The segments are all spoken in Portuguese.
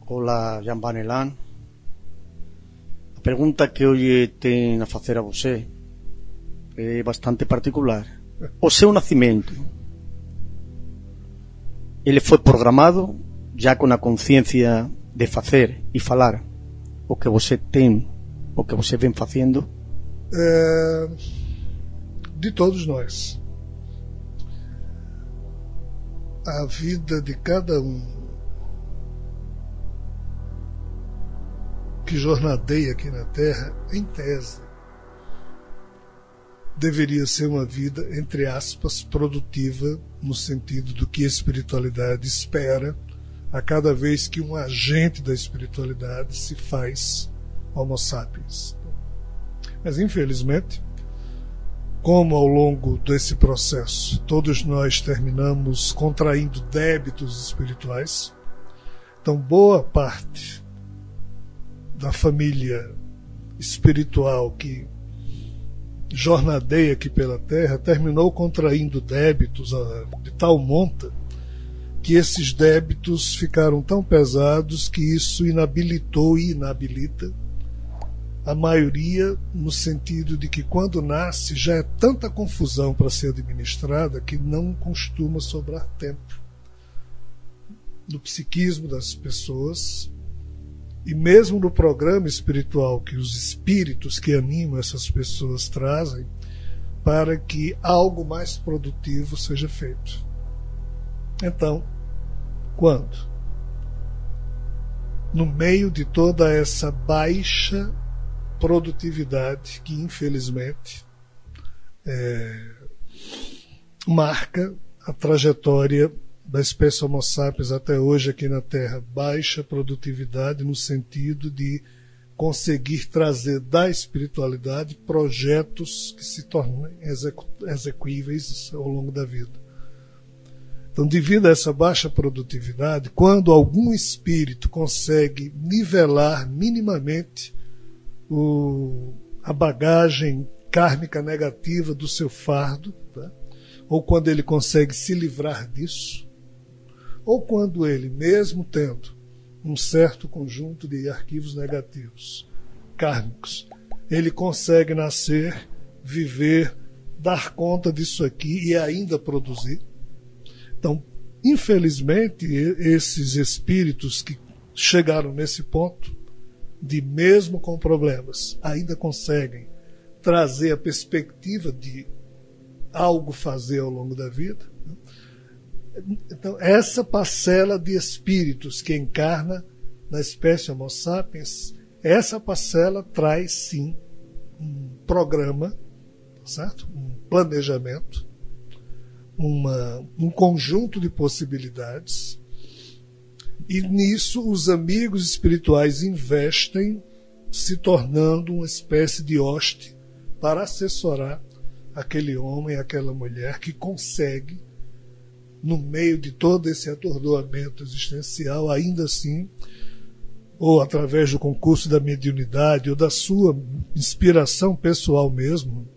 Olá, Jean Banelan. A pergunta que hoje tenho a fazer a você é bastante particular. O seu nascimento, ele foi programado já com a consciência de fazer e falar o que você tem, o que você vem fazendo? De todos nós. A vida de cada um que jornadeia aqui na Terra, em tese, deveria ser uma vida, entre aspas, produtiva, no sentido do que a espiritualidade espera a cada vez que um agente da espiritualidade se faz Homo sapiens. Mas, infelizmente, como ao longo desse processo todos nós terminamos contraindo débitos espirituais, então boa parte da família espiritual que jornadeia aqui pela Terra terminou contraindo débitos de tal monta que esses débitos ficaram tão pesados que isso inabilitou e inabilita a maioria, no sentido de que quando nasce já é tanta confusão para ser administrada que não costuma sobrar tempo no psiquismo das pessoas. E mesmo no programa espiritual que os espíritos que animam essas pessoas trazem, para que algo mais produtivo seja feito. Então, quando? No meio de toda essa baixa produtividade que, infelizmente, marca a trajetória da espécie Homo sapiens até hoje aqui na Terra, baixa produtividade no sentido de conseguir trazer da espiritualidade projetos que se tornem execuíveis ao longo da vida. Então, devido a essa baixa produtividade, quando algum espírito consegue nivelar minimamente a bagagem kármica negativa do seu fardo, tá? Ou quando ele consegue se livrar disso, ou quando ele, mesmo tendo um certo conjunto de arquivos negativos, kármicos, ele consegue nascer, viver, dar conta disso aqui e ainda produzir. Então, infelizmente, esses espíritos que chegaram nesse ponto, de mesmo com problemas, ainda conseguem trazer a perspectiva de algo fazer ao longo da vida. Então, essa parcela de espíritos que encarna na espécie Homo sapiens, essa parcela traz sim um programa, certo? Um planejamento, um conjunto de possibilidades, e nisso os amigos espirituais investem, se tornando uma espécie de hoste para assessorar aquele homem, aquela mulher que consegue, no meio de todo esse atordoamento existencial, ainda assim, ou através do concurso da mediunidade ou da sua inspiração pessoal mesmo,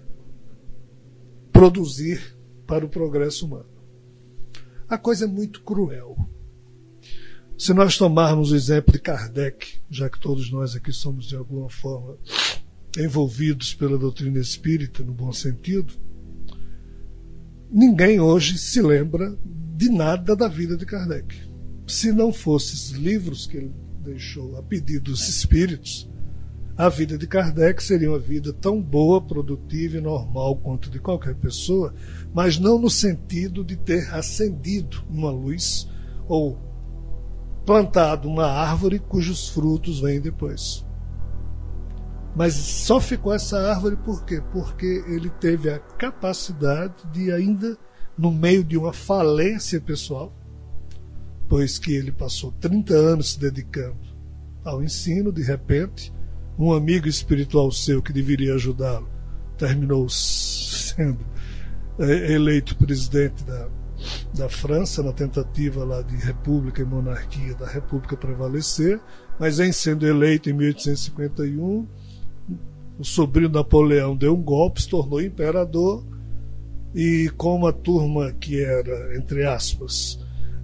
produzir para o progresso humano. A coisa é muito cruel. Se nós tomarmos o exemplo de Kardec, já que todos nós aqui somos de alguma forma envolvidos pela doutrina espírita, no bom sentido, ninguém hoje se lembra de nada da vida de Kardec. Se não fossem os livros que ele deixou a pedido dos espíritos, a vida de Kardec seria uma vida tão boa, produtiva e normal quanto de qualquer pessoa, mas não no sentido de ter acendido uma luz ou plantado uma árvore cujos frutos vêm depois. Mas só ficou essa árvore por quê? Porque ele teve a capacidade de, ainda no meio de uma falência pessoal, pois que ele passou 30 anos se dedicando ao ensino, de repente, um amigo espiritual seu que deveria ajudá-lo terminou sendo eleito presidente da França, na tentativa lá de república e monarquia, da república prevalecer, mas em sendo eleito em 1851, o sobrinho Napoleão deu um golpe, se tornou imperador, e como a turma que era, entre aspas,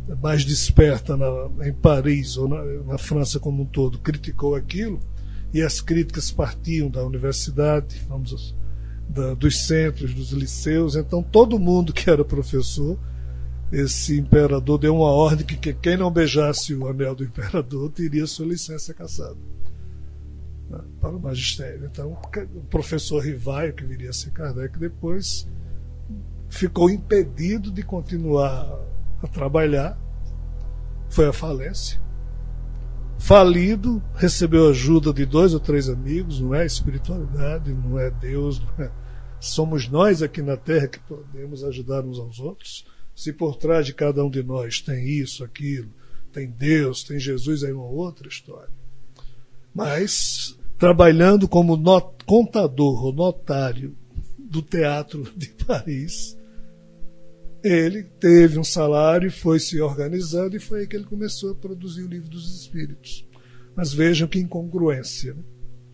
mais desperta em Paris ou na França como um todo criticou aquilo, e as críticas partiam da universidade, dos centros, dos liceus. Então todo mundo que era professor, esse imperador deu uma ordem que quem não beijasse o anel do imperador teria sua licença cassada, né, para o magistério. Então o professor Rivaio, que viria a ser Kardec depois, ficou impedido de continuar a trabalhar, foi à falência. Falido, recebeu ajuda de 2 ou 3 amigos. Não é espiritualidade, não é Deus, não é... somos nós aqui na Terra que podemos ajudar uns aos outros. Se por trás de cada um de nós tem isso, aquilo, tem Deus, tem Jesus, é uma outra história. Mas trabalhando como contador ou notário do Teatro de Paris, ele teve um salário, foi se organizando, e foi aí que ele começou a produzir o Livro dos Espíritos. Mas vejam que incongruência, né?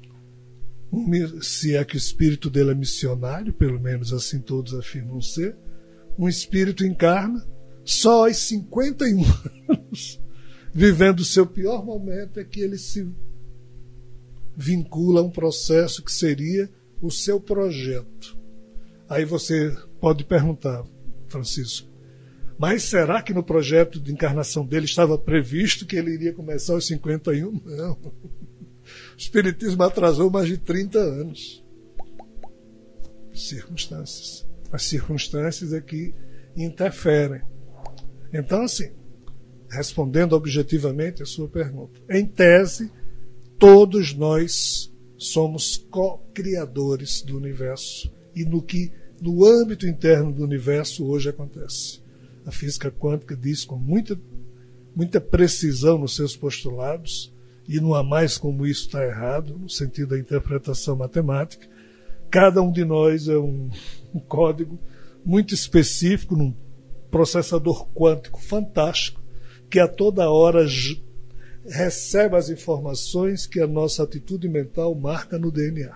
Se é que o espírito dele é missionário, pelo menos assim todos afirmam ser, um espírito encarna, só aos 51 anos, vivendo o seu pior momento, é que ele se vincula a um processo que seria o seu projeto. Aí você pode perguntar, Francisco, mas será que no projeto de encarnação dele estava previsto que ele iria começar aos 51? Não. O Espiritismo atrasou mais de 30 anos. Circunstâncias. As circunstâncias é que interferem. Então, assim, respondendo objetivamente a sua pergunta, em tese, todos nós somos co-criadores do universo e no âmbito interno do universo hoje acontece. A física quântica diz com muita precisão nos seus postulados, e não há mais como isso está errado, no sentido da interpretação matemática. Cada um de nós é um código muito específico, num processador quântico fantástico, que a toda hora recebe as informações que a nossa atitude mental marca no DNA.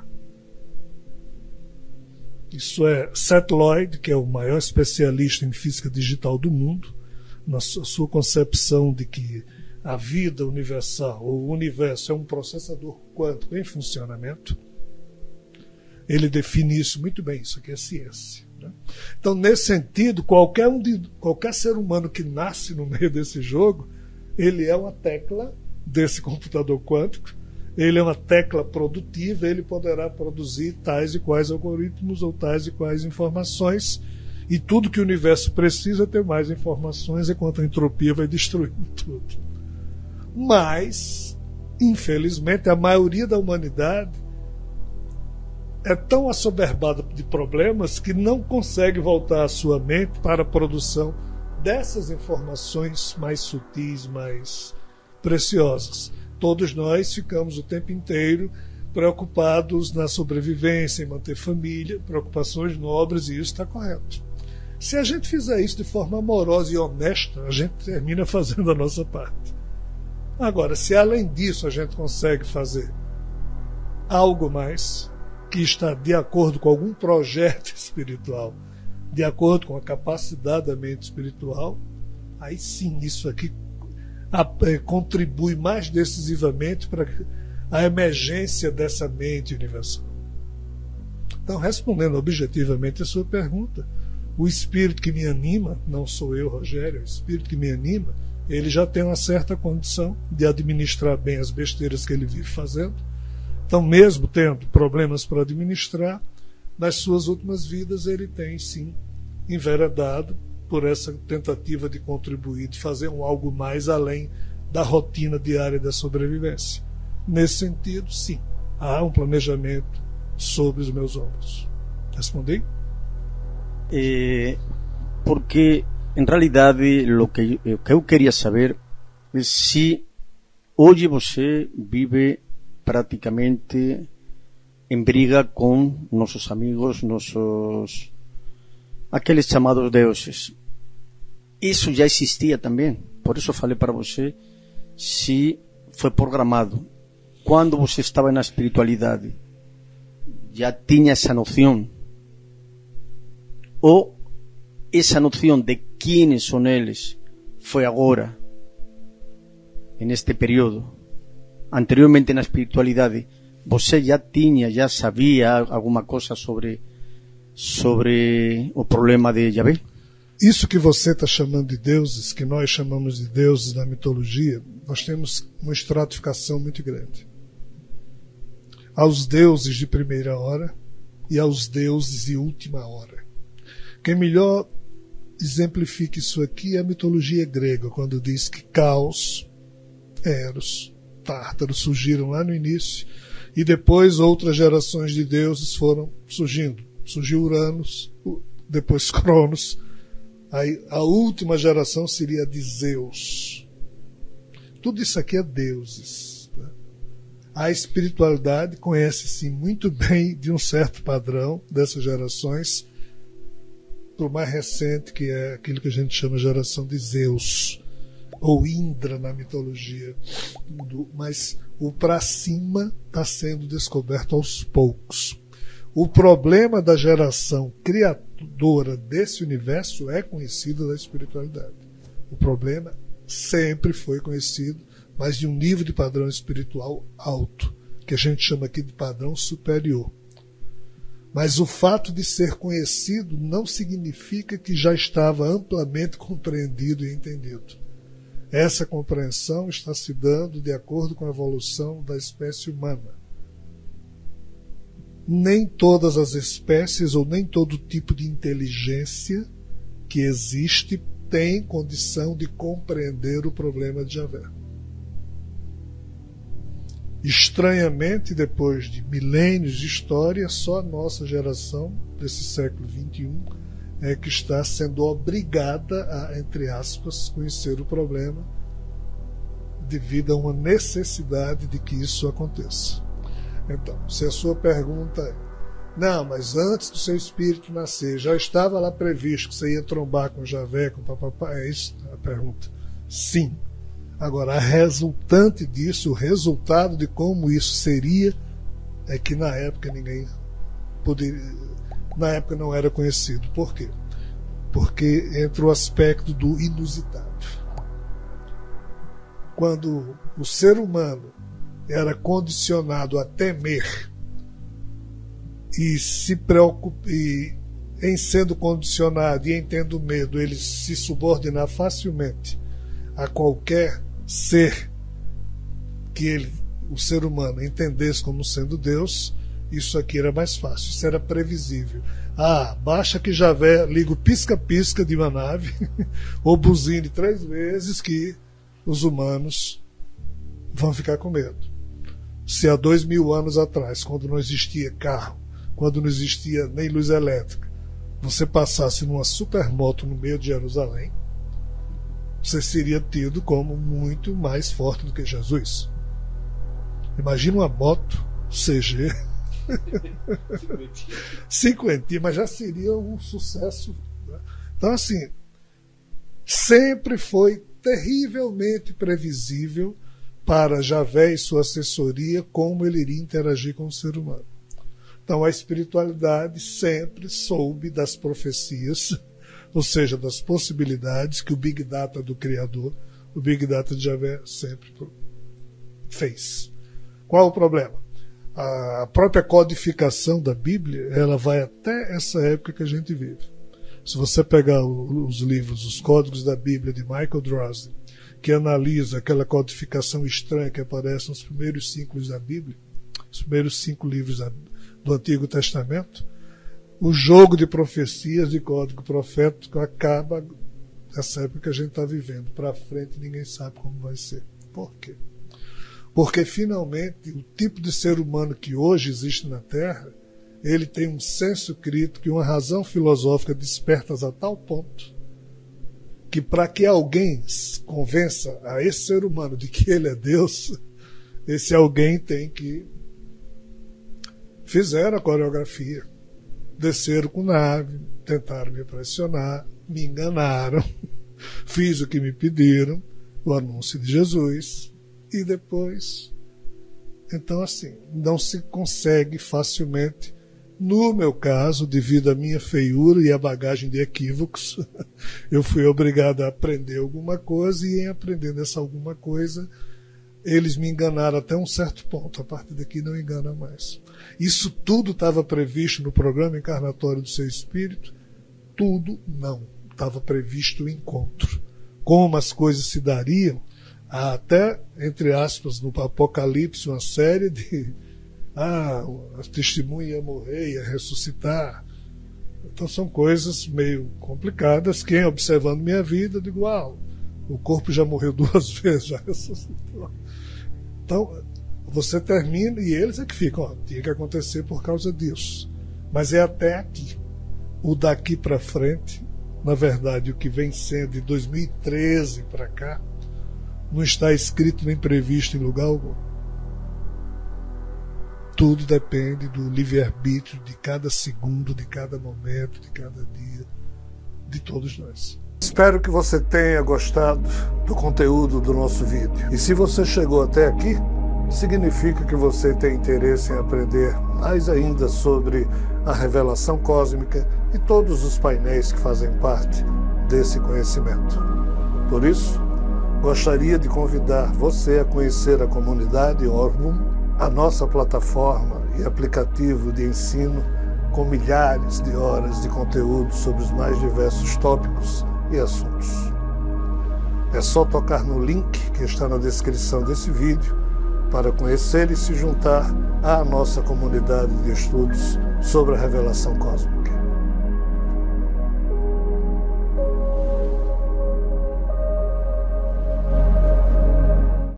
Isso é Seth Lloyd, que é o maior especialista em física digital do mundo, na sua concepção de que a vida universal, ou o universo, é um processador quântico em funcionamento. Ele define isso muito bem, isso aqui é ciência, né? Então, nesse sentido, qualquer ser humano que nasce no meio desse jogo, ele é uma tecla desse computador quântico, ele é uma tecla produtiva, ele poderá produzir tais e quais algoritmos ou tais e quais informações, e tudo que o universo precisa é ter mais informações, enquanto a entropia vai destruindo tudo. Mas, infelizmente, a maioria da humanidade é tão assoberbada de problemas que não consegue voltar a sua mente para a produção dessas informações mais sutis, mais preciosas. Todos nós ficamos o tempo inteiro preocupados na sobrevivência, em manter família, preocupações nobres, e isso está correto. Se a gente fizer isso de forma amorosa e honesta, a gente termina fazendo a nossa parte. Agora, se além disso a gente consegue fazer algo mais, que está de acordo com algum projeto espiritual, de acordo com a capacidade da mente espiritual, aí sim isso aqui contribui mais decisivamente para a emergência dessa mente universal. Então, respondendo objetivamente a sua pergunta, o espírito que me anima, não sou eu, Rogério, o espírito que me anima, ele já tem uma certa condição de administrar bem as besteiras que ele vive fazendo. Então, mesmo tendo problemas para administrar, nas suas últimas vidas ele tem sim enveredado por essa tentativa de contribuir, de fazer algo mais além da rotina diária da sobrevivência. Nesse sentido, sim, há um planejamento sobre os meus ombros. Respondi? Porque, em realidade, o que eu queria saber é se hoje você vive praticamente em briga com nossos amigos, aqueles chamados deuses. Isso já existia também, por isso falei para você se foi programado. Quando você estava na espiritualidade, já tinha essa noção? Ou essa noção de quem são eles foi agora, neste período? Anteriormente na espiritualidade, você já sabia alguma coisa sobre o problema de Yahvé? Isso que você está chamando de deuses, que nós chamamos de deuses na mitologia, nós temos uma estratificação muito grande. Aos deuses de primeira hora e aos deuses de última hora. Quem melhor exemplifica isso aqui é a mitologia grega, quando diz que Caos, Eros, Tártaro surgiram lá no início e depois outras gerações de deuses foram surgindo. Surgiu Uranus, depois Cronos. Aí, a última geração seria a de Zeus. Tudo isso aqui é deuses. Tá? A espiritualidade conhece-se muito bem de um certo padrão dessas gerações, para o mais recente, que é aquilo que a gente chama de geração de Zeus, ou Indra na mitologia. Mas o para cima está sendo descoberto aos poucos. O problema da geração criadora desse universo é conhecido da espiritualidade. O problema sempre foi conhecido, mas de um nível de padrão espiritual alto, que a gente chama aqui de padrão superior. Mas o fato de ser conhecido não significa que já estava amplamente compreendido e entendido. Essa compreensão está se dando de acordo com a evolução da espécie humana. Nem todas as espécies ou nem todo tipo de inteligência que existe tem condição de compreender o problema de Yahvé. Estranhamente, depois de milênios de história, só a nossa geração, desse século XXI, é que está sendo obrigada a, entre aspas, conhecer o problema devido a uma necessidade de que isso aconteça. Então, se a sua pergunta é, não, mas antes do seu espírito nascer, já estava lá previsto que você ia trombar com Yahvé, com papapá, é isso a pergunta? Sim. Agora, a resultante disso, o resultado de como isso seria, é que na época ninguém poderia, na época não era conhecido. Por quê? Porque entra o aspecto do inusitado. Quando o ser humano era condicionado a temer e se preocupa, e em sendo condicionado e em tendo medo, ele se subordinar facilmente a qualquer ser que o ser humano entendesse como sendo Deus, isso aqui era mais fácil, isso era previsível. Basta que Yahvé liga o pisca-pisca de uma nave ou buzine 3 vezes que os humanos vão ficar com medo. Se há 2000 anos atrás, quando não existia carro, quando não existia nem luz elétrica, você passasse numa supermoto no meio de Jerusalém, você seria tido como muito mais forte do que Jesus. Imagina uma moto CG cinquentinha, mas já seria um sucesso, né? Então, assim, sempre foi terrivelmente previsível para Yahvé e sua assessoria como ele iria interagir com o ser humano. Então, a espiritualidade sempre soube das profecias, ou seja, das possibilidades que o Big Data do Criador, o Big Data de Yahvé, sempre fez. Qual o problema? A própria codificação da Bíblia, ela vai até essa época que a gente vive. Se você pegar os livros, os códigos da Bíblia de Michael Drosnin, que analisa aquela codificação estranha que aparece nos primeiros 5 livros da Bíblia, os primeiros 5 livros do Antigo Testamento, o jogo de profecias de código profético acaba nessa época que a gente está vivendo. Para frente ninguém sabe como vai ser. Por quê? Porque finalmente o tipo de ser humano que hoje existe na Terra, ele tem um senso crítico e uma razão filosófica despertas a tal ponto que para que alguém convença a esse ser humano de que ele é Deus, esse alguém tem que fizeram a coreografia, desceram com nave, tentaram me pressionar, me enganaram, fiz o que me pediram, o anúncio de Jesus, e depois, então assim, não se consegue facilmente No meu caso, devido à minha feiura e à bagagem de equívocos, eu fui obrigado a aprender alguma coisa, e em aprendendo essa alguma coisa, eles me enganaram até um certo ponto. A partir daqui não engana mais. Isso tudo estava previsto no programa encarnatório do Seu Espírito? Tudo não. Estava previsto o encontro. Como as coisas se dariam, há até, entre aspas, no Apocalipse, uma série de a testemunha ia morrer, ia ressuscitar. Então são coisas meio complicadas. Quem observando minha vida, eu digo, o corpo já morreu 2 vezes, já ressuscitou. Então, você termina e eles é que ficam, tinha que acontecer por causa disso. Mas é até aqui. O daqui para frente, na verdade, o que vem sendo de 2013 para cá, não está escrito nem previsto em lugar algum. Tudo depende do livre-arbítrio de cada segundo, de cada momento, de cada dia, de todos nós. Espero que você tenha gostado do conteúdo do nosso vídeo. E se você chegou até aqui, significa que você tem interesse em aprender mais ainda sobre a revelação cósmica e todos os painéis que fazem parte desse conhecimento. Por isso, gostaria de convidar você a conhecer a comunidade Orbum, a nossa plataforma e aplicativo de ensino com milhares de horas de conteúdo sobre os mais diversos tópicos e assuntos. É só tocar no link que está na descrição desse vídeo para conhecer e se juntar à nossa comunidade de estudos sobre a revelação cósmica.